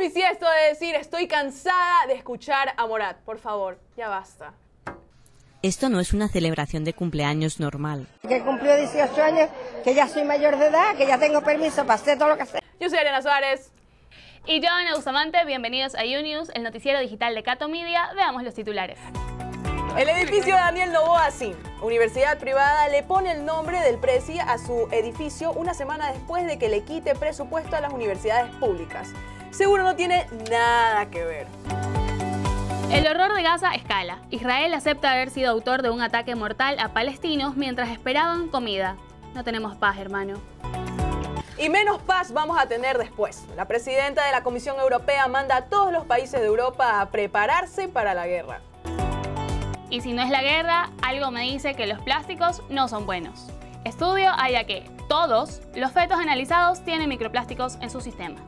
bisiesto de decir estoy cansada de escuchar a Morat. Por favor, ya basta. Esto no es una celebración de cumpleaños normal. Que cumplió 18 años, que ya soy mayor de edad, que ya tengo permiso para hacer todo lo que sé. Yo soy Ariana Suárez. Y yo, Ana Bustamante, bienvenidos a YouNews, el noticiero digital de Cato Media. Veamos los titulares. El edificio Daniel Noboa Sin, universidad privada, le pone el nombre del presi a su edificio una semana después de que le quite presupuesto a las universidades públicas. Seguro no tiene nada que ver. El horror de Gaza escala. Israel acepta haber sido autor de un ataque mortal a palestinos mientras esperaban comida. No tenemos paz, hermano. Y menos paz vamos a tener después. La presidenta de la Comisión Europea manda a todos los países de Europa a prepararse para la guerra. Y si no es la guerra, algo me dice que los plásticos no son buenos. Estudio haya que todos los fetos analizados tienen microplásticos en su sistema.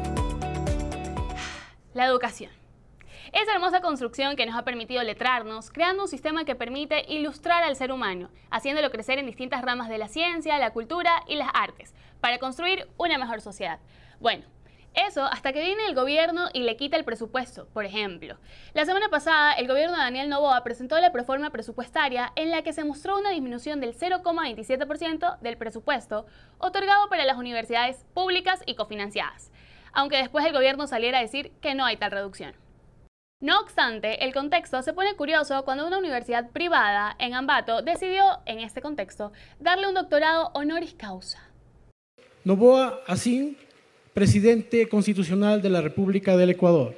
La educación. Esa hermosa construcción que nos ha permitido letrarnos, creando un sistema que permite ilustrar al ser humano, haciéndolo crecer en distintas ramas de la ciencia, la cultura y las artes, para construir una mejor sociedad. Bueno, eso hasta que viene el gobierno y le quita el presupuesto, por ejemplo. La semana pasada, el gobierno de Daniel Noboa presentó la proforma presupuestaria en la que se mostró una disminución del 0,27% del presupuesto otorgado para las universidades públicas y cofinanciadas, aunque después el gobierno saliera a decir que no hay tal reducción. No obstante, el contexto se pone curioso cuando una universidad privada en Ambato decidió, en este contexto, darle un doctorado honoris causa. Noboa Sin, presidente constitucional de la República del Ecuador.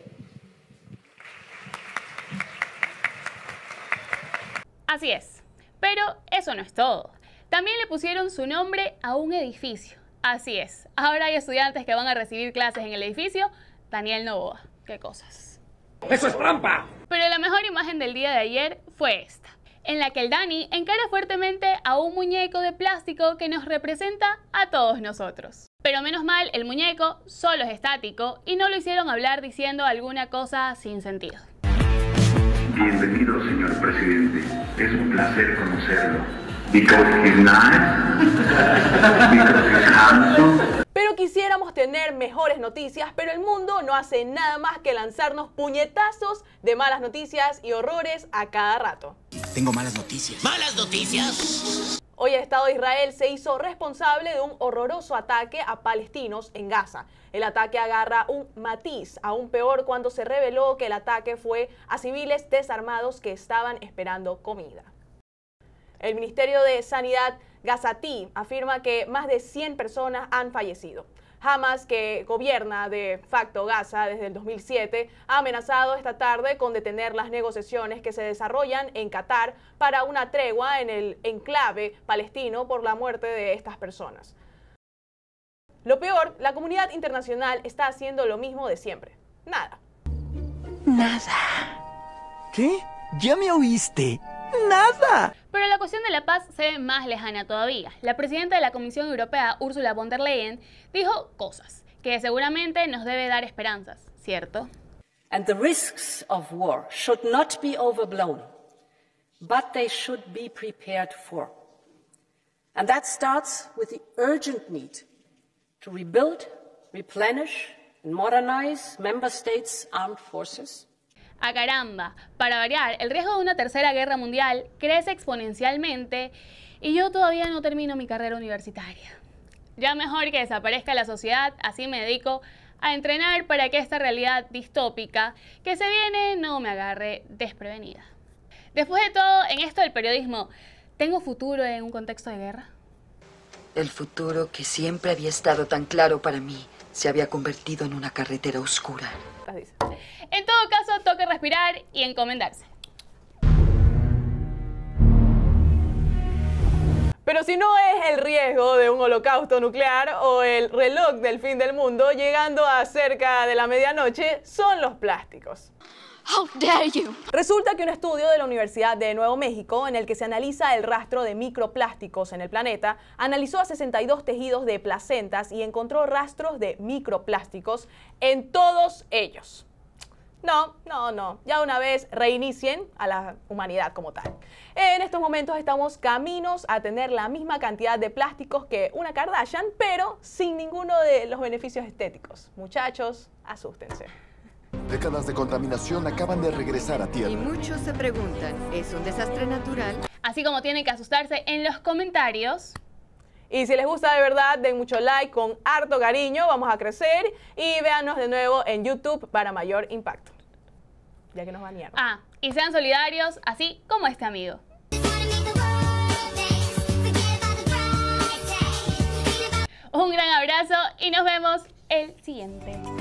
Así es, pero eso no es todo. También le pusieron su nombre a un edificio. Así es, ahora hay estudiantes que van a recibir clases en el edificio Daniel Noboa. ¡Qué cosas! ¡Eso es trampa! Pero la mejor imagen del día de ayer fue esta, en la que el Dani encara fuertemente a un muñeco de plástico que nos representa a todos nosotros. Pero menos mal, el muñeco solo es estático y no lo hicieron hablar diciendo alguna cosa sin sentido. Bienvenido, señor presidente. Es un placer conocerlo. Because he's nice. Because he's handsome. Pero quisiéramos tener mejores noticias, pero el mundo no hace nada más que lanzarnos puñetazos de malas noticias y horrores a cada rato. Tengo malas noticias. ¿Malas noticias? Hoy el Estado de Israel se hizo responsable de un horroroso ataque a palestinos en Gaza. El ataque agarra un matiz aún peor cuando se reveló que el ataque fue a civiles desarmados que estaban esperando comida. El Ministerio de Sanidad gazatí afirma que más de 100 personas han fallecido. Hamas, que gobierna de facto Gaza desde el 2007, ha amenazado esta tarde con detener las negociaciones que se desarrollan en Qatar para una tregua en el enclave palestino por la muerte de estas personas. Lo peor, la comunidad internacional está haciendo lo mismo de siempre. Nada. Nada. ¿Qué? ¿Ya me oíste? ¡Nada! Pero la cuestión de la paz se ve más lejana todavía. La presidenta de la Comisión Europea, Ursula von der Leyen, dijo cosas que seguramente nos debe dar esperanzas, ¿cierto? And the risks of war should not be overblown, but they should be prepared for. And that starts with the urgent need to rebuild, replenish and modernize member states' armed forces. ¡A caramba! Para variar, el riesgo de una tercera guerra mundial crece exponencialmente y yo todavía no termino mi carrera universitaria. Ya mejor que desaparezca la sociedad, así me dedico a entrenar para que esta realidad distópica que se viene no me agarre desprevenida. Después de todo, en esto del periodismo, ¿tengo futuro en un contexto de guerra? El futuro que siempre había estado tan claro para mí se había convertido en una carretera oscura. En todo caso, toca respirar y encomendarse. Pero si no es el riesgo de un holocausto nuclear o el reloj del fin del mundo llegando a cerca de la medianoche, son los plásticos. How dare you? Resulta que un estudio de la Universidad de Nuevo México, en el que se analiza el rastro de microplásticos en el planeta, analizó a 62 tejidos de placentas y encontró rastros de microplásticos en todos ellos. No. Ya una vez reinicien a la humanidad como tal. En estos momentos estamos caminos a tener la misma cantidad de plásticos que una Kardashian, pero sin ninguno de los beneficios estéticos. Muchachos, asústense. Décadas de contaminación acaban de regresar a tierra. Y muchos se preguntan, ¿es un desastre natural? Así como tienen que asustarse en los comentarios. Y si les gusta de verdad, den mucho like con harto cariño, vamos a crecer y véanos de nuevo en YouTube para mayor impacto. Ya que nos banearon. Y sean solidarios, así como este amigo. Un gran abrazo y nos vemos el siguiente.